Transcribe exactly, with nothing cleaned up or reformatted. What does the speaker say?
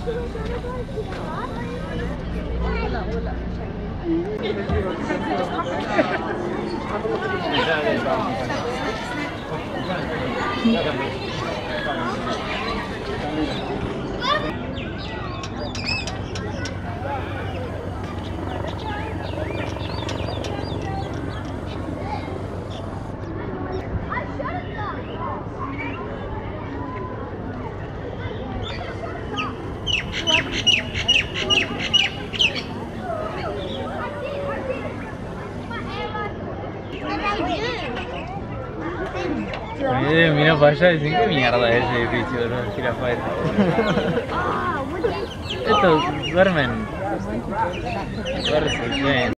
Eh, mira para allá y dicen, ¿qué mierda es ese edificio? No, jirafa. Estos duermen. Duermen.